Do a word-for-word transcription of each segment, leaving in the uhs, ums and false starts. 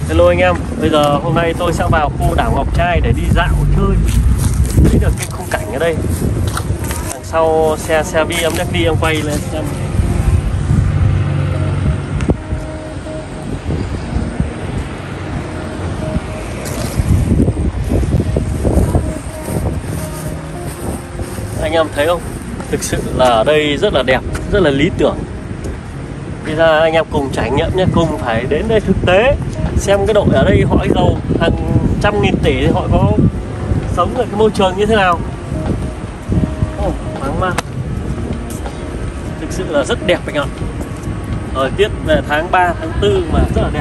Hello anh em, bây giờ hôm nay tôi sẽ vào khu đảo Ngọc Trai để đi dạo chơi, thấy được cái khung cảnh ở đây. Đằng sau xe xe vi em đi em quay lên xem. Anh em thấy không? Thực sự là ở đây rất là đẹp, rất là lý tưởng. Bây giờ anh em cùng trải nghiệm nhé, cùng phải đến đây thực tế xem cái đội ở đây họ giàu hàng trăm nghìn tỷ thì họ có sống ở cái môi trường như thế nào. Oh, thoáng mát, thực sự là rất đẹp anh ạ. Thời tiết về tháng ba, tháng tư mà rất là đẹp.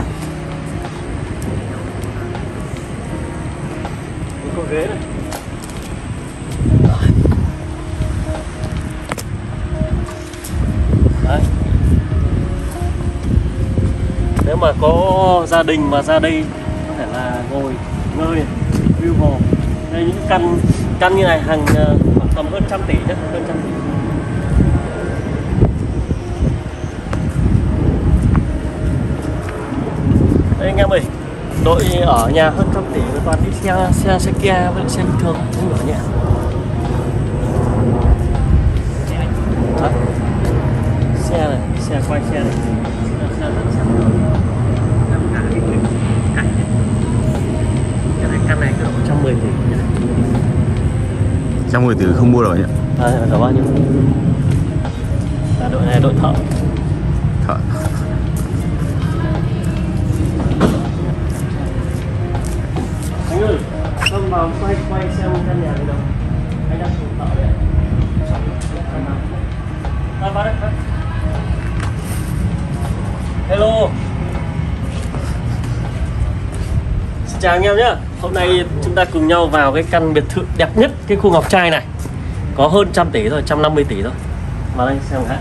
Có ghế này. Đấy. Nếu mà có gia đình mà ra đây có thể là ngồi ngơi view hồ. Đây những căn căn như này hàng khoảng tầm hơn trăm tỷ nhé, hơn trăm tỷ. Đây anh em ơi, đội ở nhà hơn trăm tỷ rồi toàn đi xe xe xe Kia với xe bình thường không ở nhà. Đó. Xe này, xe quay xe này. Căn này một trăm mười tỷ. một trăm mười tỷ không mua rồi nhỉ? À, là bao nhiêu? Là đội này đội thợ. Thợ. Anh ơi, không vào quay quay xem căn nhà này đâu. Anh đang thợ đấy. À, vào đây. Hello. Xin chào anh em nhé. Hôm nay chúng ta cùng nhau vào cái căn biệt thự đẹp nhất cái khu Ngọc Trai này. Có hơn trăm tỷ rồi, một trăm năm mươi tỷ rồi. Vào đây xem hả.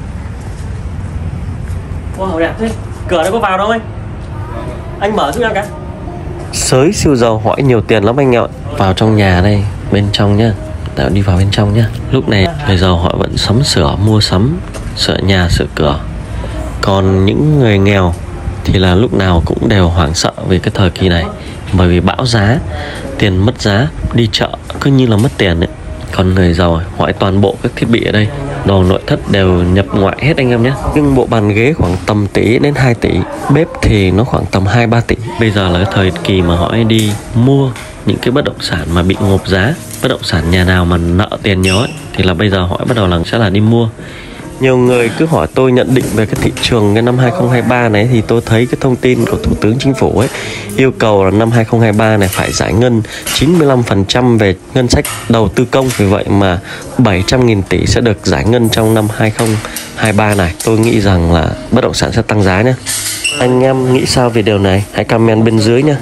Wow, đẹp thế. Cửa này có vào đâu anh? Anh mở giúp em cái. Sới siêu giàu hỏi nhiều tiền lắm anh ạ. Vào trong nhà đây, bên trong nhá. Tạo đi vào bên trong nhá. Lúc này người giàu họ vẫn sắm sửa, mua sắm, sửa nhà, sửa cửa. Còn những người nghèo thì là lúc nào cũng đều hoảng sợ về cái thời kỳ này, bởi vì bão giá, tiền mất giá, đi chợ cứ như là mất tiền ấy. Còn người giàu hỏi toàn bộ các thiết bị ở đây, đồ nội thất đều nhập ngoại hết anh em nhé. Nhưng bộ bàn ghế khoảng tầm tỷ đến hai tỷ, bếp thì nó khoảng tầm hai ba tỷ. Bây giờ là cái thời kỳ mà họ đi mua những cái bất động sản mà bị ngộp giá, bất động sản nhà nào mà nợ tiền nhiều ấy thì là bây giờ họ bắt đầu là sẽ là đi mua. Nhiều người cứ hỏi tôi nhận định về cái thị trường cái năm hai không hai ba này, thì tôi thấy cái thông tin của Thủ tướng Chính phủ ấy yêu cầu là năm hai không hai ba này phải giải ngân chín mươi lăm phần trăm về ngân sách đầu tư công. Vì vậy mà bảy trăm nghìn tỷ sẽ được giải ngân trong năm hai không hai ba này. Tôi nghĩ rằng là bất động sản sẽ tăng giá nhé. Anh em nghĩ sao về điều này? Hãy comment bên dưới nhé.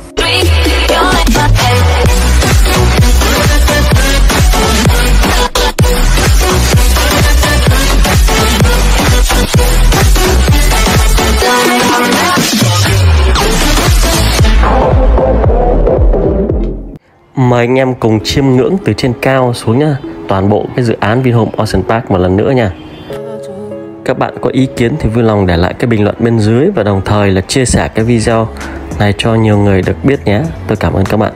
Mời anh em cùng chiêm ngưỡng từ trên cao xuống nhá, toàn bộ cái dự án Vinhome Ocean Park một lần nữa nha. Các bạn có ý kiến thì vui lòng để lại cái bình luận bên dưới và đồng thời là chia sẻ cái video này cho nhiều người được biết nhé. Tôi cảm ơn các bạn.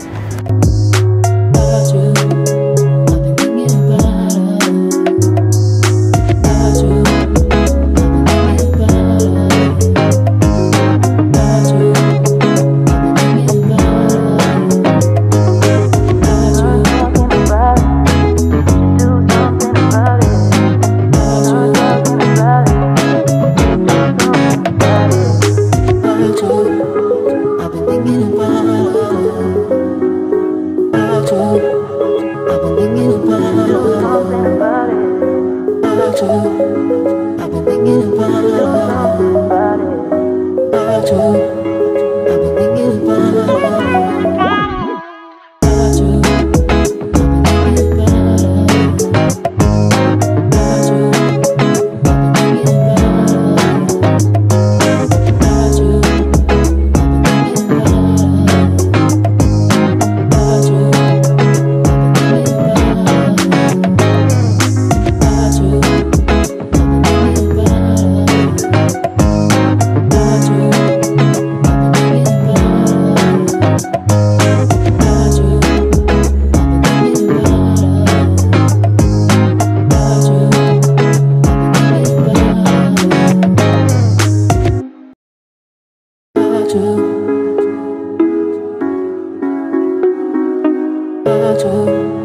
빠져